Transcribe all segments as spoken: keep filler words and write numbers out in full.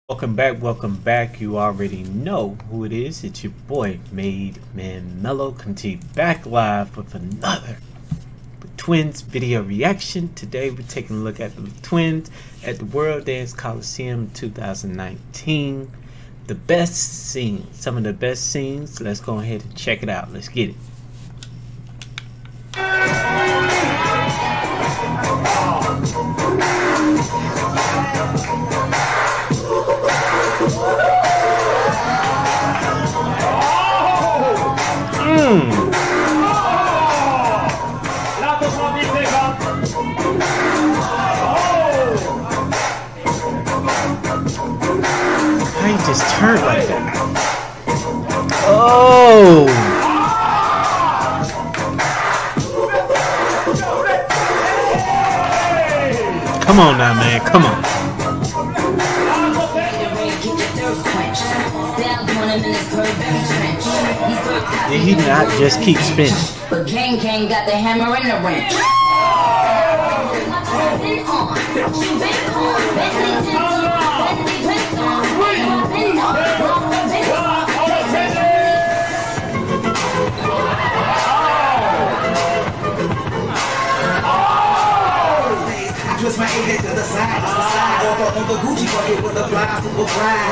Welcome back, welcome back. You already know who it is. It's your boy, Made Man Mellow, coming to you back live with another Twins video reaction. Today we're taking a look at the Twins at the World Dance Coliseum two thousand nineteen. The best scenes, some of the best scenes. Let's go ahead and check it out. Let's get it. Mm. How you just turned like that? Oh! Come on now, man. Come on. Did he not just keep spinning? But Kang Kang got the hammer and the wrench. Twist my head to the side, to the side, or on the Gucci bucket with the fly super fly.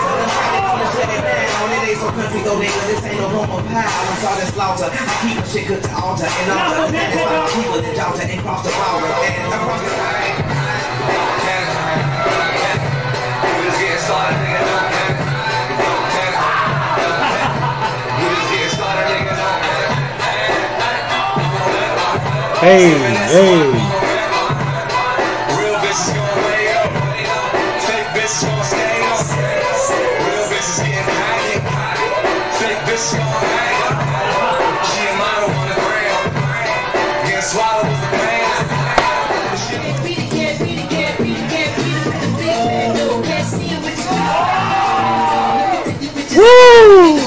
It ain't so country though, nigga. This ain't no normal pie. I'm sorry, slaughter. I keep shit good to altar and altar. That is why I keep with the daughter and cross the border. And I'm cross the line. We just getting started, nigga. We just getting started, nigga. Hey, hey. Woo!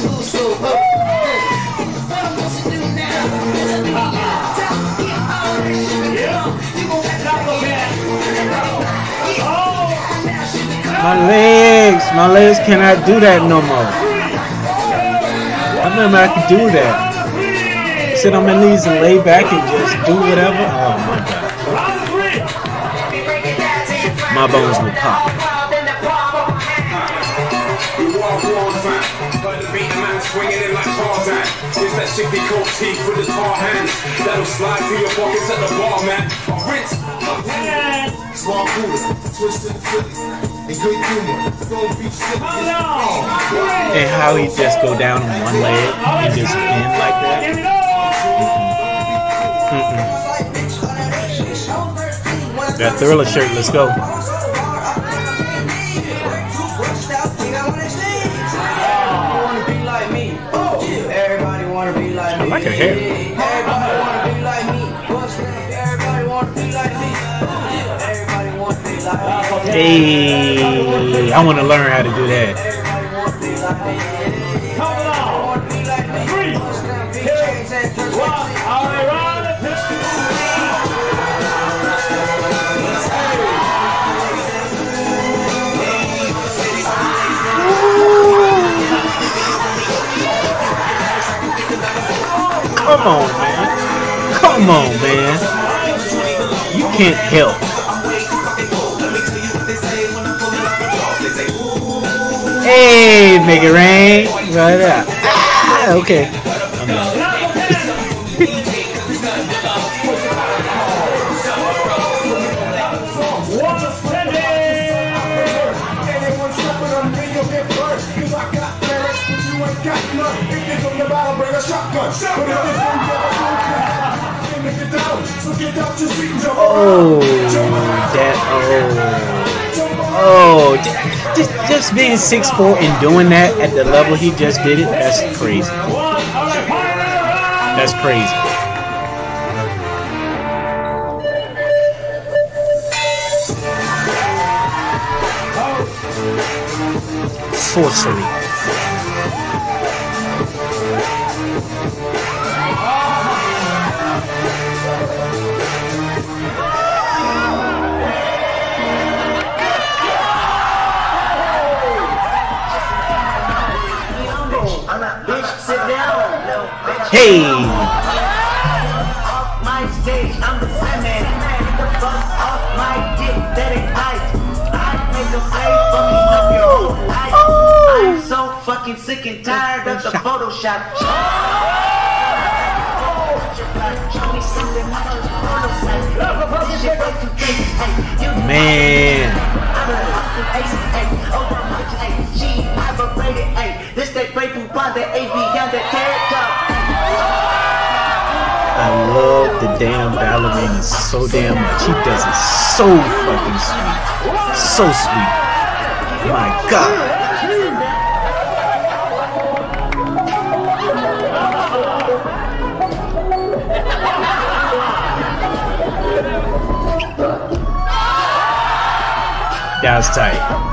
My legs, my legs cannot do that no more. I remember I could do that. Sit on my knees and lay back and just do whatever. Oh my God. My bones will pop. Swinging in like Tarzan. Here's that shit they coat teeth with the tar hands. That'll slide through your pockets at the bar, man. Rinse. Small cooler. Twist to the Phillies. And good humor. Don't be silly. And how he just go down on one leg and just bend like that. Mm-mm. That Thriller shirt, let's go. I like her hair. Everybody wanna be like me. Everybody wanna be like me. Everybody wanna be like me. Hey, I want to learn how to do that. Everybody wanna be like me. Come on. Three, two, one. All right, run. Come on, man. Come on, man. You can't help. Hey, make it rain. Right up. Ah, okay. I'm done. Oh, that, oh, oh, just, just being six foot four and doing that at the level he just did it, that's crazy. That's crazy. Sorcery. Hey! Off my stage, I'm the Sandman. Get the fuck off my dick, that ignites. I make a play fucking up your whole life. I'm so fucking sick and tired of the Photoshop. Man. I love the damn ballerina so damn much. He does it so fucking sweet. So sweet. My God. That was tight.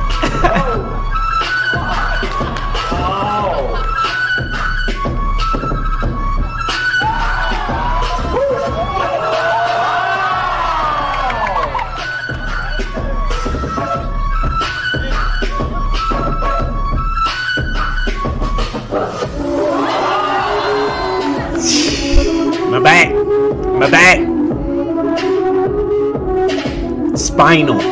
My back. My back. Spinal.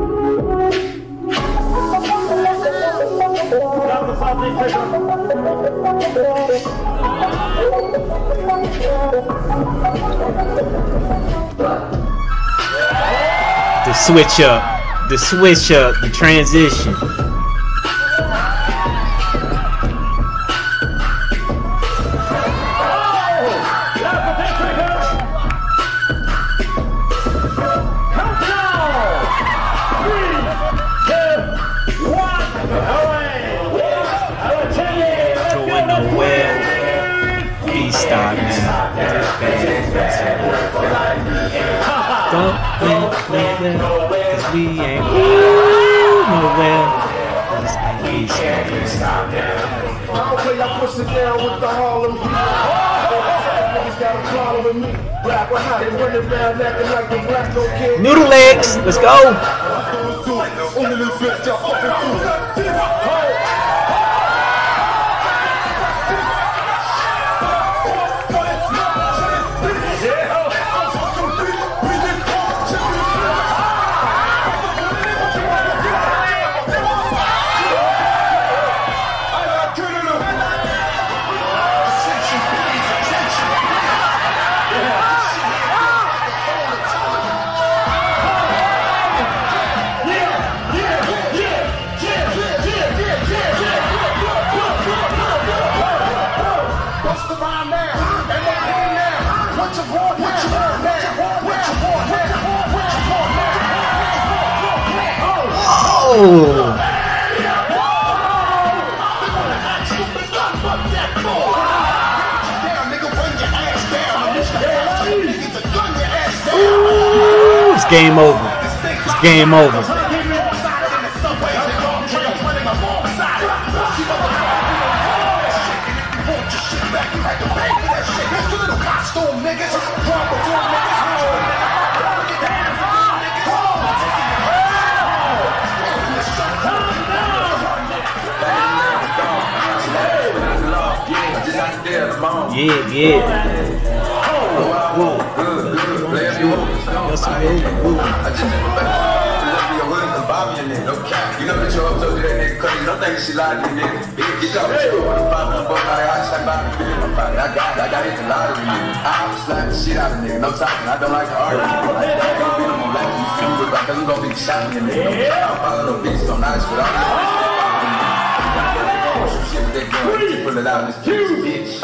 The switch up. The switch up. The transition. Cause we ain't nowhere. This ain't easy. I'll play y'all push it down with the Harlem Heat. Niggas got a problem with me. Black or hot, and running around acting like the black don't care. Noodle legs, let's go. Oh. Ooh, it's game over. It's game over. Yeah, yeah. Whoa, good, good. Yes, whoa, whoa. I just never back. Let me a hood and Bobby in there, no cap. You know that you're up to that nigga crazy. Don't think she lied to you, nigga. Get out of here. What the fuck, I'm I just like Bobby feeling my body. I got, I got hit the lottery. I was slapping the shit out of nigga. No talking. I don't like to argue. Like that, I'm gonna let you feel it. Cause I'm gonna be shot in the nigga. I'm following no bitch, so nice, but I'm not. Pull it out, this bitch.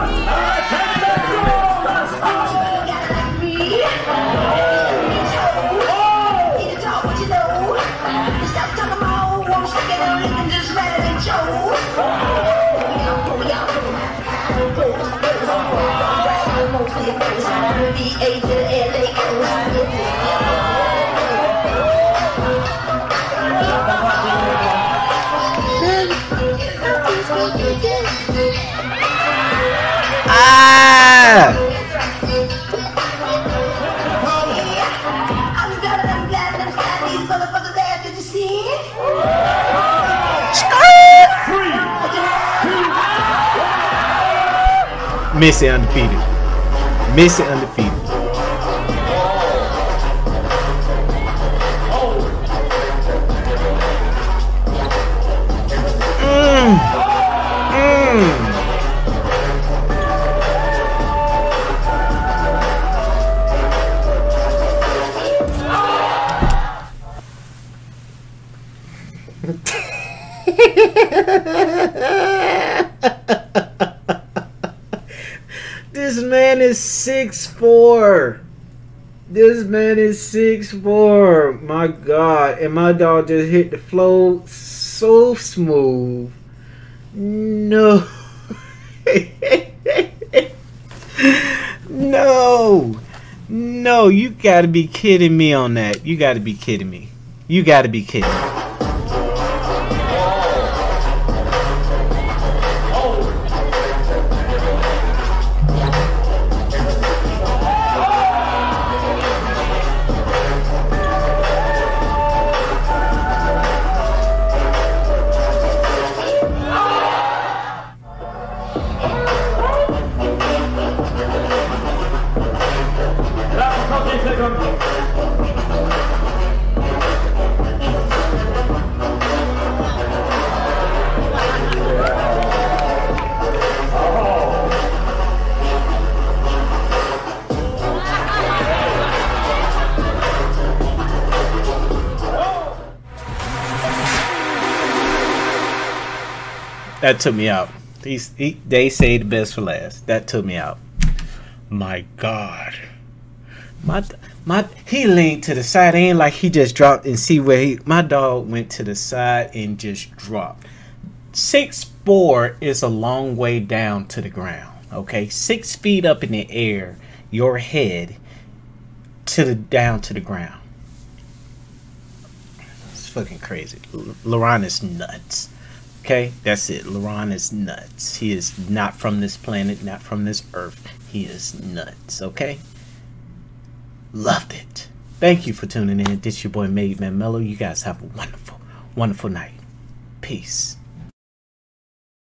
Ah! Missy undefeated. Missy undefeated. Mm. Mm. This man is six four. This man is six four. My God. And my dog just hit the flow so smooth. No. No. No, you gotta be kidding me on that. You gotta be kidding me. You gotta be kidding me. That took me out. These he, they say the best for last. That took me out. My God, my my he leaned to the side. It ain't like he just dropped and see where he. My dog went to the side and just dropped. Six four is a long way down to the ground. Okay, six feet up in the air, your head to the down to the ground. It's fucking crazy. LeRon is nuts. Okay, that's it. LeRon is nuts. He is not from this planet, not from this earth. He is nuts, okay? Loved it. Thank you for tuning in. This your boy Made Man Mellow. You guys have a wonderful, wonderful night. Peace.